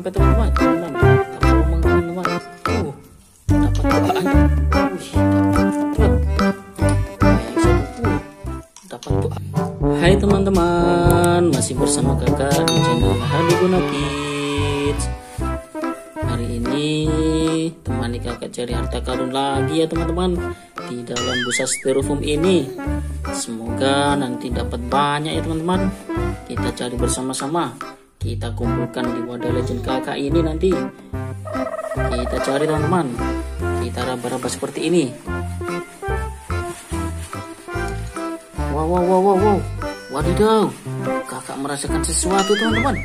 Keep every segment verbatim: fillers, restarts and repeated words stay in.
trompet teman-teman. Teman-teman, kita promong teman-teman. Uh, dapat banyak. Wih, dapat. Yang satu, uh, dapat doa. Hai teman-teman, masih bersama kakak di channel Hadiguna Kids. Hari ini temani kakak cari harta karun lagi ya teman-teman, di dalam busa styrofoam ini. Semoga nanti dapat banyak ya teman-teman. Kita cari bersama-sama, kita kumpulkan di wadah legend kakak ini nanti. Kita cari teman-teman, kita raba-raba seperti ini. Wow wow wow wow wow, wadidaw, kakak merasakan sesuatu teman-teman.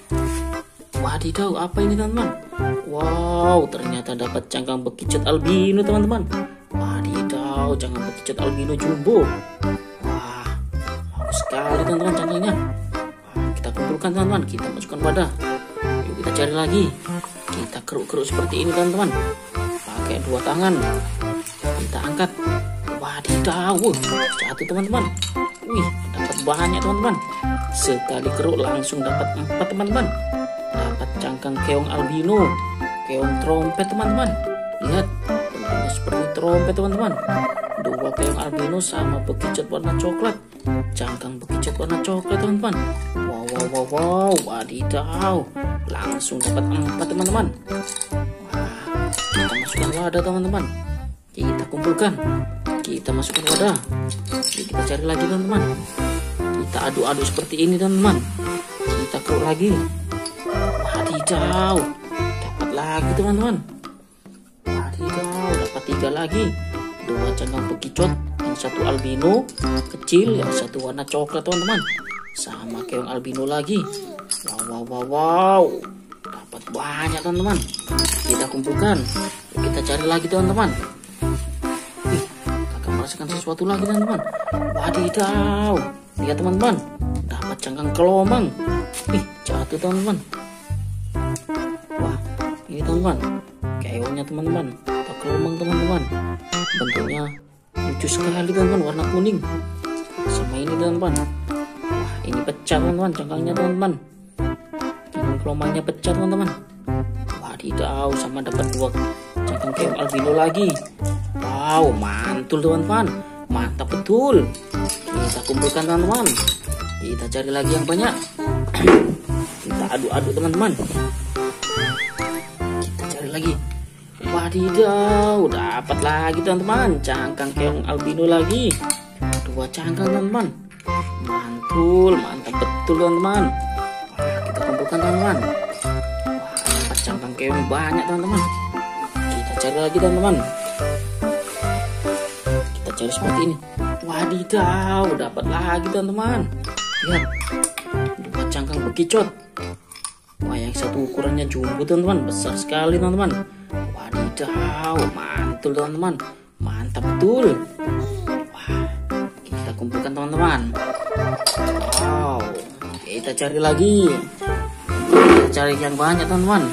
Wadidaw, apa ini teman-teman? Wow, ternyata dapat cangkang bekicot albino teman-teman. Wadidaw, cangkang bekicot albino jumbo. Wah, bagus sekali teman-teman cangkangnya. Wah, kita kumpulkan teman-teman, kita masukkan wadah. Yuk kita cari lagi. Kita keruk-keruk seperti ini teman-teman. Pakai dua tangan. Kita angkat. Wadidaw, jatuh teman-teman. Wih, dapat banyak teman-teman. Sekali keruk langsung dapat empat teman-teman. Dapat cangkang keong albino, keong trompet teman-teman. Lihat, bentuknya seperti trompet teman-teman. Dua keong albino sama bekicot warna coklat, cangkang bekicot warna coklat teman-teman. Wow wow wow wow, wadidaw, langsung dapat empat teman-teman. Wah, kita masukkan wadah teman-teman. Kita kumpulkan, kita masukkan wadah. Jadi kita cari lagi teman-teman. Kita aduk-aduk seperti ini teman-teman. Kita keruk lagi. Wadidaw, dapat lagi teman-teman. Wadidaw, dapat tiga lagi. Dua cangkang bekicot, yang satu albino kecil, yang satu warna coklat teman-teman. Sama keong albino lagi. Wow wow wow wow, dapat banyak teman-teman. Kita kumpulkan, kita cari lagi teman-teman. Wih, kakak merasakan sesuatu lagi teman-teman. Wadidaw, lihat teman-teman, dapat cangkang kelomang. Wih, jatuh teman-teman. Wah, ini teman-teman, keongnya teman-teman, atau kelomang teman-teman. Bentuknya lucu sekali teman-teman, warna kuning. Sama ini teman-teman. Wah, ini pecah teman-teman, cangkangnya teman-teman. Ini kelomangnya pecah teman-teman. Wadidaw, sama dapat dua cangkang keong albino lagi. Wow, mantul teman-teman, mantap betul. Kita kumpulkan teman-teman. Kita cari lagi yang banyak. Kita aduk-aduk teman-teman. Kita cari lagi. Wadidaw, dapat lagi teman-teman, cangkang keong albino lagi. Dua cangkang teman-teman. Mantul, mantap betul teman-teman. Wah, kita kumpulkan teman-teman. Wah, dapat cangkang keong banyak teman-teman. Kita cari lagi teman-teman. Kita cari seperti ini. Wadidaw, dapat lagi teman-teman. Lihat, dua cangkang bekicot. Wah, yang satu ukurannya jumbo teman-teman, besar sekali teman-teman. Wadidaw, mantul teman-teman, mantap betul. Wah, kita kumpulkan teman-teman. Wow, kita cari lagi. Kita cari yang banyak teman-teman.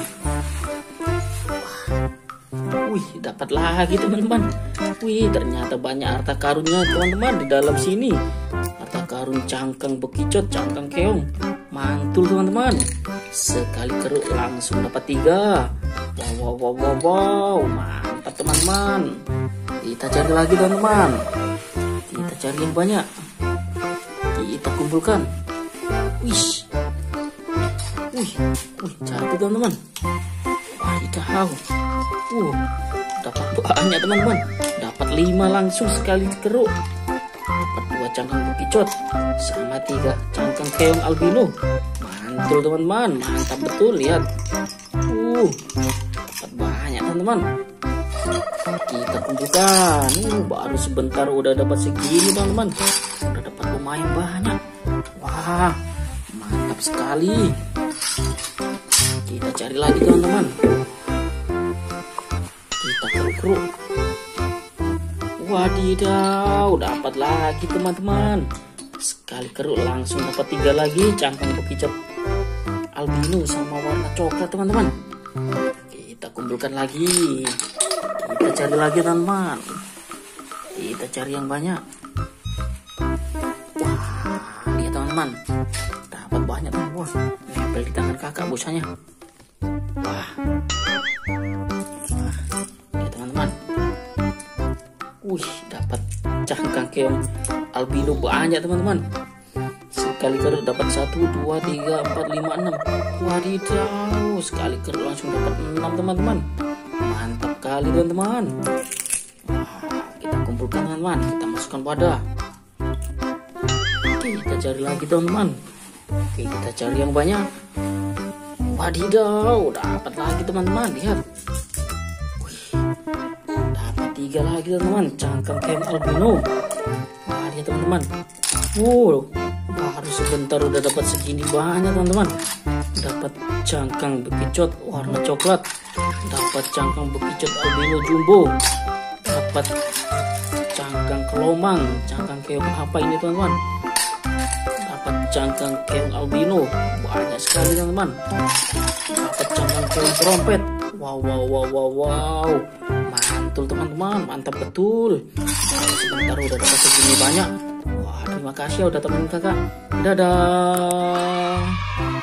Wih, dapat lagi teman-teman. Wih, ternyata banyak harta karunnya teman-teman di dalam sini. Harta karun cangkang bekicot, cangkang keong. Mantul teman-teman. Sekali keruk langsung dapat tiga. Wow wow wow wow, wow. Mantap teman-teman. Kita cari lagi teman-teman. Kita cari yang banyak. Kita kumpulkan. Wih, wih, wih, jatuh teman-teman. Wadidaw. Uh, dapat banyak teman-teman. Dapat lima langsung sekali keruk. Dapat dua cangkang bekicot sama tiga cangkang keong albino. Mantul teman-teman, mantap betul. Lihat, uh, dapat banyak teman-teman. Kita kumpulkan. Uh, baru sebentar udah dapat segini teman-teman. Udah dapat lumayan banyak. Wah, mantap sekali. Kita cari lagi teman-teman. Kita keruk-keruk. Wadidaw, dapat lagi teman-teman. Sekali keruk langsung dapat tiga lagi cangkang bekicot albino sama warna coklat teman-teman. Kita kumpulkan lagi. Kita cari lagi teman-teman. Kita cari yang banyak. Wah, lihat teman-teman, dapat banyak teman-teman. Nempel di tangan kakak busanya. Wah, wah, ya teman-teman. Wih, dapat cangkang keong albino banyak teman-teman. Sekali kerut dapat satu, dua, tiga, empat, lima, enam. Wadidaw, sekali kerut langsung dapat enam teman-teman. Mantap kali teman-teman. Kita kumpulkan teman-teman, kita masukkan wadah. Oke, kita cari lagi teman-teman. Oke, kita cari yang banyak. Wadidaw, dapat lagi teman-teman, lihat. Wih, dapat tiga lagi teman-teman, cangkang keong albino. Wah, lihat teman-teman. Wow, baru sebentar udah dapat segini banyak teman-teman. Dapat cangkang bekicot warna coklat, dapat cangkang bekicot albino jumbo, dapat cangkang kelomang, cangkang keong apa ini teman-teman, dapat cangkang keong albino banyak sekali teman-teman, dapat cangkang keong trompet. Wow wow wow wow wow, mantul teman-teman, mantap betul. Baru sebentar udah dapat segini banyak. Wah, terima kasih ya udah temenin kakak. Dadah.